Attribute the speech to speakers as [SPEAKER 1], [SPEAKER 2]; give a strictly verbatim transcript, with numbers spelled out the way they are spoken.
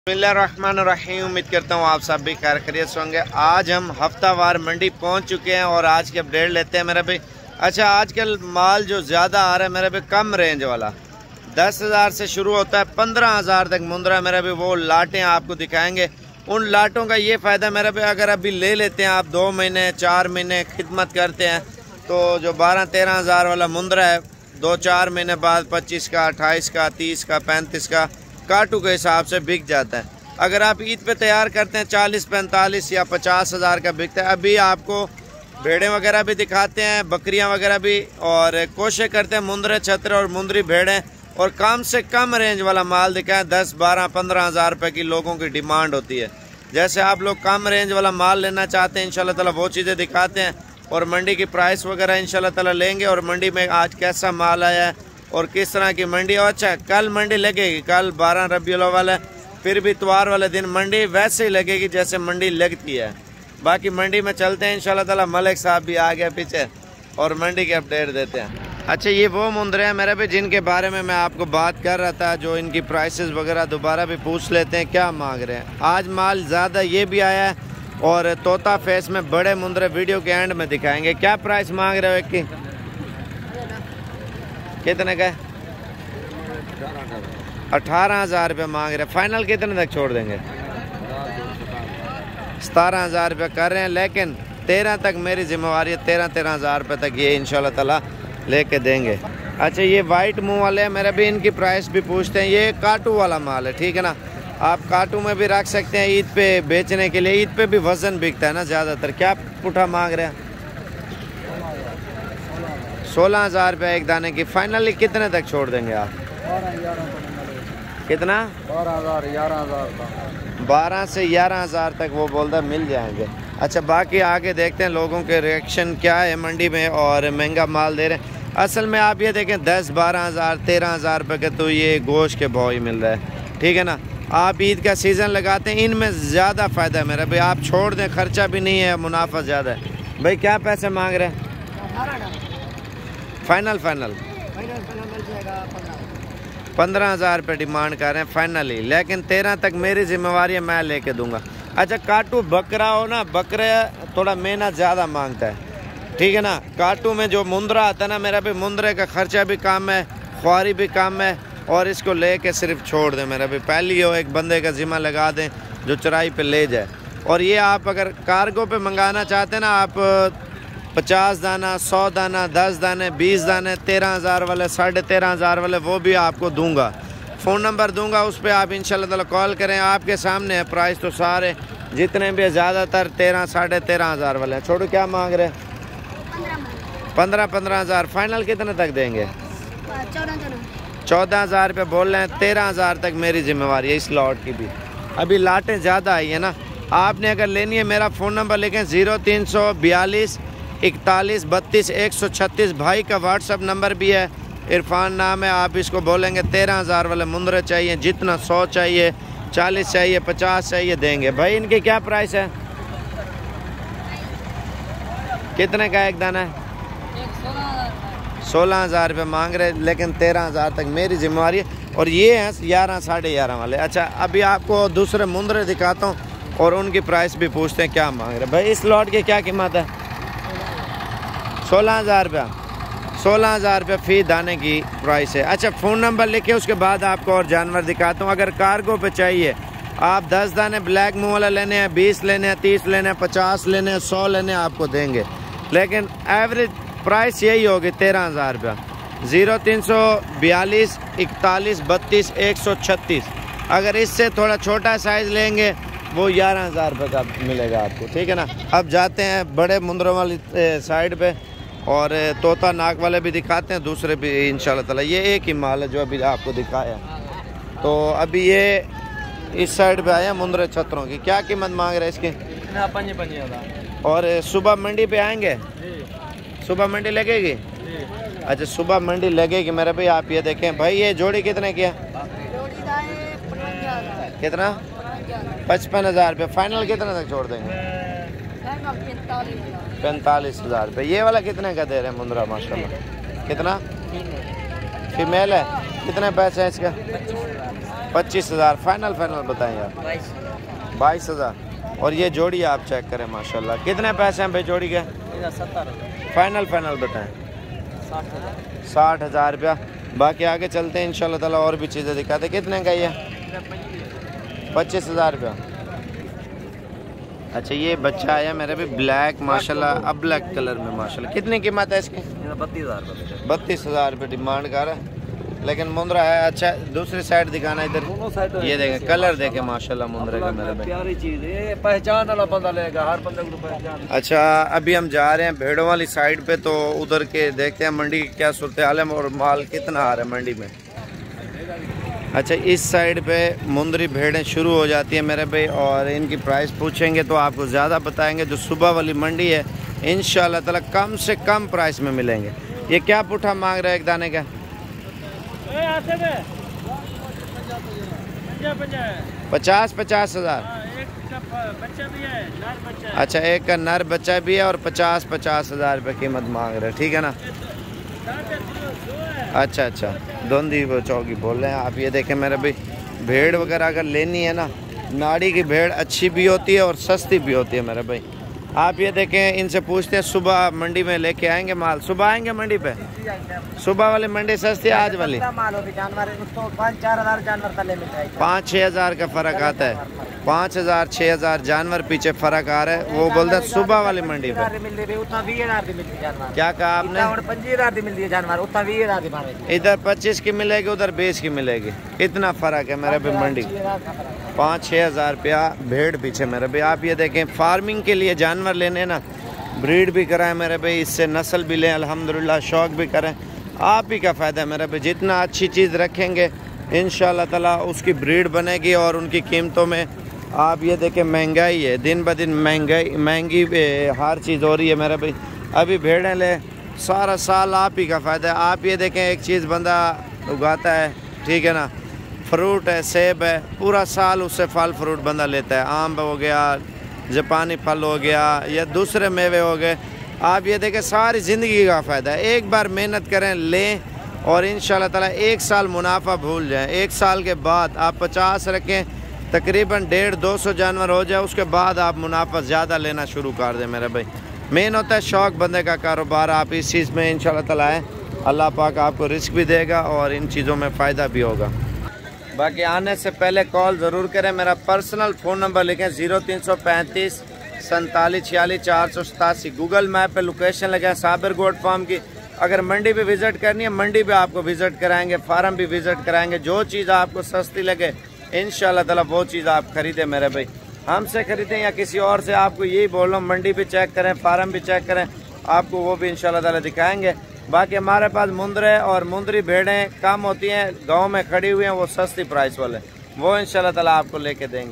[SPEAKER 1] बिस्मिल्लाहिर्रहमानिर्रहीम। उम्मीद करता हूँ आप सब भी खैर खैरियत से होंगे। आज हम हफ्तावार मंडी पहुँच चुके हैं और आज की अपडेट लेते हैं मेरे भाई। अच्छा, आजकल माल जो ज़्यादा आ रहा है मेरे भाई कम रेंज वाला, दस हज़ार से शुरू होता है पंद्रह हज़ार तक मुंद्रा मेरे भाई, वो लाटें आपको दिखाएंगे। उन लाटों का ये फ़ायदा मेरे भाई, अगर अभी ले लेते हैं आप दो महीने चार महीने खिदमत करते हैं तो जो बारह तेरह हज़ार वाला मुंद्रा है दो चार महीने बाद पच्चीस का अट्ठाईस का तीस का पैंतीस का काटू के हिसाब से बिक जाता है। अगर आप ईद पे तैयार करते हैं चालीस पैंतालीस या पचास हज़ार का बिकता है। अभी आपको भेड़ें वगैरह भी दिखाते हैं, बकरियां वगैरह भी, और कोशिश करते हैं मुंदरे छत्र और मुंदरी भेड़ें और कम से कम रेंज वाला माल दिखाएं। दस बारह पंद्रह हज़ार रुपये की लोगों की डिमांड होती है। जैसे आप लोग कम रेंज वाला माल लेना चाहते हैं इंशाल्लाह ताला वो चीज़ें दिखाते हैं और मंडी की प्राइस वगैरह इंशाल्लाह ताला लेंगे और मंडी में आज कैसा माल आया है और किस तरह की मंडी। और अच्छा, कल मंडी लगेगी, कल बारह रबीउल अव्वल है, फिर भी इतवार वाले दिन मंडी वैसे ही लगेगी जैसे मंडी लगती है। बाकी मंडी में चलते हैं इंशाल्लाह ताला। मलिक साहब भी आ गए पीछे और मंडी की अपडेट देते हैं। अच्छा, ये वो मुंदरे हैं मेरे भी जिनके बारे में मैं आपको बात कर रहा था, जो इनकी प्राइसेस वगैरह दोबारा भी पूछ लेते हैं क्या मांग रहे हैं। आज माल ज़्यादा ये भी आया है और तोता फेस में बड़े मुंदरे वीडियो के एंड में दिखाएंगे। क्या प्राइस मांग रहे हो एक की? कितने का? अठारह हज़ार रुपये मांग रहे हैं। फाइनल कितने तक छोड़ देंगे? सतारह हज़ार रुपये कर रहे हैं, लेकिन तेरह तक मेरी जिम्मेवारी है। तेरह तेरह हज़ार रुपये तक ये इंशाल्लाह ताला लेके देंगे। अच्छा, ये वाइट मुंह वाले हैं मेरे भी, इनकी प्राइस भी पूछते हैं। ये काटू वाला माल है, ठीक है ना, आप काटू में भी रख सकते हैं ईद पे बेचने के लिए। ईद पे भी वजन बिकता है ना ज़्यादातर। क्या पुठा मांग रहे हैं? सोलह हज़ार रुपये एक दाने की। फाइनली कितने तक छोड़ देंगे आप? कितना? बारह हज़ार ग्यारह हज़ार बारह से ग्यारह हज़ार तक वो बोलता मिल जाएंगे। अच्छा, बाकी आगे देखते हैं लोगों के रिएक्शन क्या है मंडी में और महंगा माल दे रहे हैं। असल में आप ये देखें दस बारह हज़ार तेरह हज़ार रुपये के तो ये गोश्त के भाव ही मिल रहा है, ठीक है ना। आप ईद का सीज़न लगाते हैं, इनमें ज़्यादा फ़ायदा है मेरा भाई। आप छोड़ दें, खर्चा भी नहीं है, मुनाफा ज़्यादा है। भाई क्या पैसे मांग रहे हैं? फाइनल फाइनल पंद्रह हज़ार रुपये डिमांड कर रहे हैं फाइनली, लेकिन तेरह तक मेरी जिम्मेवारी है, मैं लेके दूंगा। अच्छा, काटू बकरा हो ना, बकरे थोड़ा मेहनत ज़्यादा मांगता है, ठीक है ना। काटू में जो मुंदरा आता है ना मेरा भी, मुंदरे का खर्चा भी कम है, ख्वारी भी कम है, और इसको लेके सिर्फ छोड़ दें मेरा भी। पहली हो एक बंदे का जिम्मा लगा दें जो चराई पे ले जाए। और ये आप अगर कार्गो पे मंगाना चाहते हैं ना, आप पचास दाना सौ दाना दस दाने बीस दाने तेरह हज़ार वाले साढ़े तेरह हज़ार वाले वो भी आपको दूंगा। फ़ोन नंबर दूंगा, उस पर आप इंशाल्लाह ताला कॉल करें। आपके सामने है प्राइस तो सारे जितने भी ज़्यादातर तेरह साढ़े तेरह हज़ार वाले हैं। छोड़ो, क्या मांग रहे हैं? पंद्रह पंद्रह हज़ार। फाइनल कितने तक देंगे? चौदह हज़ार रुपये बोल रहे हैं। तेरह हज़ार तक मेरी जिम्मेवारी है इस लॉट की भी। अभी लाटें ज़्यादा आई है ना। आपने अगर लेनी है मेरा फ़ोन नंबर लिखें ज़ीरो तीन सौ बयालीस इकतालीस बत्तीस एक सौ छत्तीस। भाई का व्हाट्सअप नंबर भी है, इरफान नाम है। आप इसको बोलेंगे तेरह हज़ार वाले मुंदरे चाहिए, जितना सौ चाहिए चालीस चाहिए पचास चाहिए देंगे। भाई इनकी क्या प्राइस है? कितने का एक दाना है? सोलह हज़ार रुपये मांग रहे, लेकिन तेरह हज़ार तक मेरी जिम्मेवारी है। और ये हैं ग्यारह साढ़े ग्यारह वाले। अच्छा, अभी आपको दूसरे मुंदरे दिखाता हूँ और उनकी प्राइस भी पूछते हैं क्या मांग रहे। भाई इस लॉट की क्या कीमत है? सोलह हज़ार रुपया सोलह हज़ार रुपये फ़ी दाने की प्राइस है। अच्छा, फ़ोन नंबर लिखे, उसके बाद आपको और जानवर दिखाता हूँ। अगर कार्गो पे चाहिए, आप दस दाने ब्लैक मुँह वाला लेने हैं, बीस लेने हैं, तीस लेने हैं, पचास लेने हैं, सौ लेने हैं, आपको देंगे, लेकिन एवरेज प्राइस यही होगी तेरह हज़ार रुपया। ज़ीरो तीन सौ बयालीस इकतालीस बत्तीस एक सौ छत्तीस। अगर इससे थोड़ा छोटा साइज़ लेंगे वो ग्यारह हज़ार रुपये का मिलेगा आपको, ठीक है ना। अब जाते हैं बड़े मुंदरों वाली साइड पे और तोता नाक वाले भी दिखाते हैं, दूसरे भी इंशाल्लाह ताला। ये एक ही माल है जो अभी आपको दिखाया। तो अभी ये इस साइड पे आया मुंदरे छतरों की। क्या कीमत मांग रहे हैं इसकी? और सुबह मंडी पे आएंगे? सुबह मंडी लगेगी? अच्छा, सुबह मंडी लगेगी मेरे भाई। आप ये देखें भाई, ये जोड़ी कितने की है? कितना? पचपन हज़ार रुपये। फाइनल कितने तक छोड़ देंगे? पैंतालीस हज़ार रुपये। ये वाला कितने का दे रहे हैं मुंद्रा माशाल्लाह? कितना? फीमेल है? कितने पैसे हैं इसका? पच्चीस हज़ार फाइनल फाइनल बताएं यार। बाईस हज़ार। और ये जोड़ी आप चेक करें माशाल्लाह। कितने पैसे हैं भाई जोड़ी के?
[SPEAKER 2] सत्तर।
[SPEAKER 1] फाइनल फाइनल बताएं।
[SPEAKER 2] साठ हज़ार।
[SPEAKER 1] साठ हज़ार रुपया। बाकी आगे चलते हैं इंशाल्लाह ताला और भी चीज़ें दिखाते। कितने का ये? पच्चीस हज़ार रुपया। अच्छा ये बच्चा आया मेरे भी ब्लैक माशाल्लाह, अब ब्लैक कलर में माशाल्लाह। कितनी कीमत है इसकी?
[SPEAKER 2] बत्तीस हज़ार।
[SPEAKER 1] बत्तीस हज़ार रुपये डिमांड कर रहा है, लेकिन मुंद्रा है। अच्छा दूसरी साइड दिखाना इधर, ये देखें कलर देखें माशाल्लाह मुंद्रे का मेरे भाई।
[SPEAKER 2] प्यारी चीज है, पहचान वाला बंदा लेगा, हर बंदे को पहचान।
[SPEAKER 1] अच्छा अभी हम जा रहे हैं भेड़ों वाली साइड पे, तो उधर के देखते हैं मंडी की क्या सूरत हाल है और माल कितना आ रहा है मंडी में। अच्छा इस साइड पे मुंदरी भेड़ें शुरू हो जाती है मेरे भाई, और इनकी प्राइस पूछेंगे तो आपको ज़्यादा बताएंगे। जो सुबह वाली मंडी है इंशाल्लाह ताला कम से कम प्राइस में मिलेंगे। ये क्या पुट्ठा मांग रहा है एक दाने का? पचास पचास हज़ार। अच्छा एक का नर बच्चा भी है और पचास पचास हज़ार रुपये कीमत मांग रहे हैं, ठीक है ना। अच्छा अच्छा दोंदी वो चौकी बोल रहे हैं आप। ये देखें मेरे भाई भेड़ वगैरह अगर लेनी है ना, नाड़ी की भेड़ अच्छी भी होती है और सस्ती भी होती है मेरे भाई। आप ये देखें इनसे पूछते हैं सुबह मंडी में लेके आएंगे माल, सुबह आएंगे मंडी पे? सुबह वाली मंडी सस्ती है, आज वाली पाँच छः हज़ार का फ़र्क आता है। पाँच हज़ार छः हज़ार जानवर पीछे फ़र्क आ रहा है। वो बोलते हैं सुबह वाली मंडी पे। क्या कहा आपने? इधर पच्चीस की मिलेगी, उधर बीस की मिलेगी। इतना फ़र्क है मेरे भाई मंडी। पाँच छः हज़ार रुपया भेड़ पीछे मेरे भाई। आप ये देखें फार्मिंग के लिए जानवर लेने ना, ब्रीड भी कराएं मेरे भाई, इससे नस्ल भी लें अल्हम्दुलिल्लाह, शौक भी करें, आप ही का फ़ायदा है मेरे भाई। जितना अच्छी चीज़ रखेंगे इंशाल्लाह ताला उसकी ब्रीड बनेगी और उनकी कीमतों में। आप ये देखें महंगाई है, दिन ब दिन महंगाई महंगी हर चीज़ हो रही है मेरे भाई। अभी भेड़ें ले सारा साल आप ही का फ़ायदा है। आप ये देखें एक चीज़ बंदा उगाता है, ठीक है ना, फ्रूट है, सेब है, पूरा साल उससे फल फ्रूट बंदा लेता है। आम हो गया, जापानी फल हो गया या दूसरे मेवे हो गए। आप ये देखें सारी ज़िंदगी का फ़ायदा है। एक बार मेहनत करें, लें और इंशाल्लाह ताला एक साल मुनाफा भूल जाएं। एक साल के बाद आप पचास रखें, तकरीबन डेढ़ दो सौ जानवर हो जाए, उसके बाद आप मुनाफा ज़्यादा लेना शुरू कर दें मेरे भाई। मेन होता है शौक़ बंदे का कारोबार। आप इस चीज़ में इंशाल्लाह ताला आए, अल्लाह पाक आपको रिस्क भी देगा और इन चीज़ों में फ़ायदा भी होगा। बाकी आने से पहले कॉल ज़रूर करें। मेरा पर्सनल फ़ोन नंबर लिखें ज़ीरो तीन सौ पैंतीस सैंतालीस छियालीस चार सौ सतासी। गूगल मैप पे लोकेशन लगे साबिर गोट फार्म की। अगर मंडी पे विज़िट करनी है, मंडी पे आपको विज़िट कराएंगे, फार्म भी विज़िट कराएंगे। जो चीज़ आपको सस्ती लगे इंशाल्लाह ताला वो चीज़ आप खरीदें मेरे भाई। हमसे खरीदें या किसी और से, आपको यही बोल रहा हूँ, मंडी भी चेक करें, फार्म भी चेक करें, आपको वो भी इंशाल्लाह ताला दिखाएंगे। बाकी हमारे पास मुंदरे और मुंदरी भेड़ें कम होती हैं, गांव में खड़ी हुई हैं, वो सस्ती प्राइस वाले, वो इंशाल्लाह ताला आपको लेके देंगे।